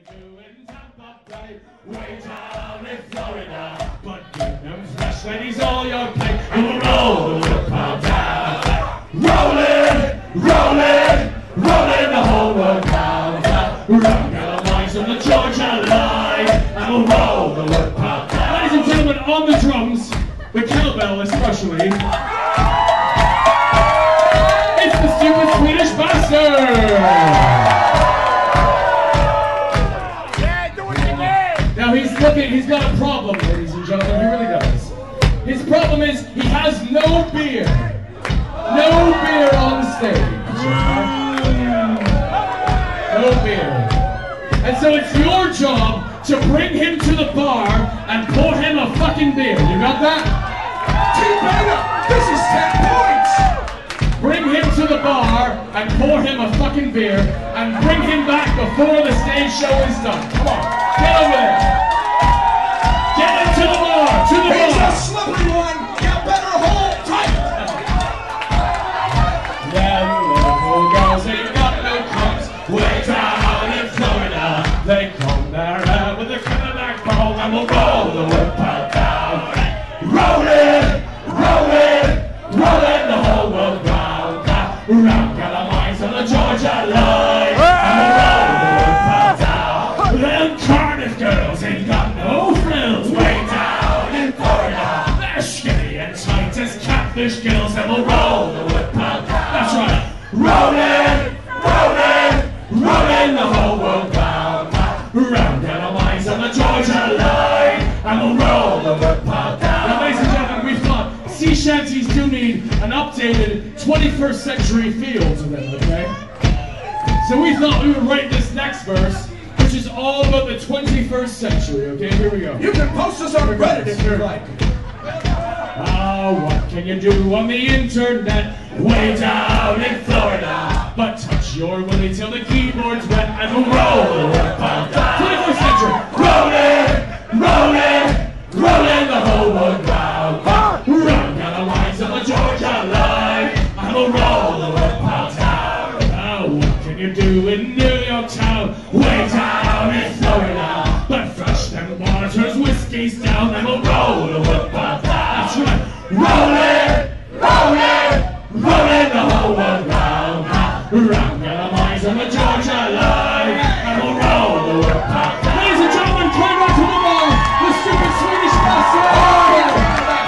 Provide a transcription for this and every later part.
do in Tampa Bay, way down in Florida. But give him fresh when he's all your plate, and we'll roll the woodpile down. Rolling, rolling, rolling the whole world down. Round the lines on the Georgia line, and we'll roll the woodpile down. Ladies and gentlemen, on the drums, the cowbell especially, it's the stupid Swedish bastard! Now he's got a problem, ladies and gentlemen, he really does. His problem is he has no beer. No beer on stage. No beer. And so it's your job to bring him to the bar and pour him a fucking beer. You got that? This is 10 points! Bring him to the bar and pour him a fucking beer and bring him back before the stage show is done. Come on, get over there. Get him to the bar, to the bar. He's a slippery one. You better hold tight. Them little girls ain't got no clubs way down in Florida. They come there with a Cadillac ball and we'll roll the woodpile down. Rolling, rolling, rolling the whole world round. Round got our minds on the Georgia line, and we'll roll the woodpile down. Them Cardiff girls ain't got no frills way down in Florida. They're skinny and tight as catfish gills, and we'll roll the woodpile down. That's right. Rolling, rolling, rolling the whole world round. Round got our minds on the Georgia line, and we'll roll the woodpile down. Now, ladies and gentlemen, we thought sea shanties do need an updated 21st century feel to them, okay? So we thought we would write this next verse, which is all about the 21st century, okay? Here we go. You can post us on Reddit if you like. What can you do on the internet way down in Florida? But touch your willy till the keyboard's wet and we'll roll the woodpile down. 21st century. Rolling, rolling, rolling the whole world round. Round down the lines of the Georgia line, and we'll roll the woodpile down. What can you do in New York town way down in Florida? But flush them waters, whiskey's down, and we'll roll the woodpile down. That's right. Rolling, rolling, rolling the whole world round. Round down the lines on the Georgia line, and we'll roll the woodpile down. Ladies and gentlemen, come back to the bar, the stupid Swedish bastard!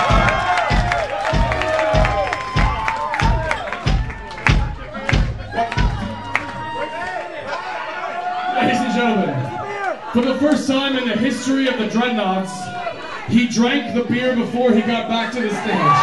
Ladies and gentlemen, for the first time in the history of the Dreadnoughts, he drank the beer before he got back to the stage.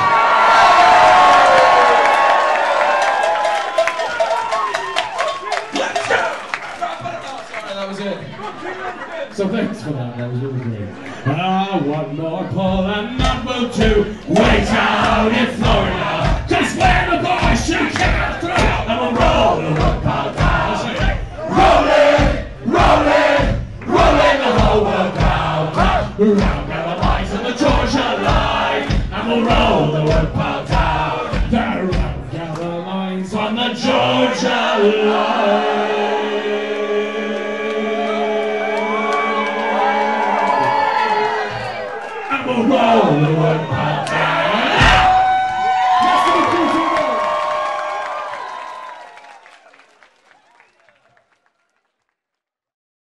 Let's go! Sorry, that was it. So thanks for that, that was really great. One more pull and that will do, way down in Florida. Just where the boys shoot came through, and we'll roll the woodpile down. Rolling, rolling, rolling the whole world round. Round got the lines on the Georgia line, and we'll roll the woodpile down. The round got the lines on the Georgia line. And we'll roll the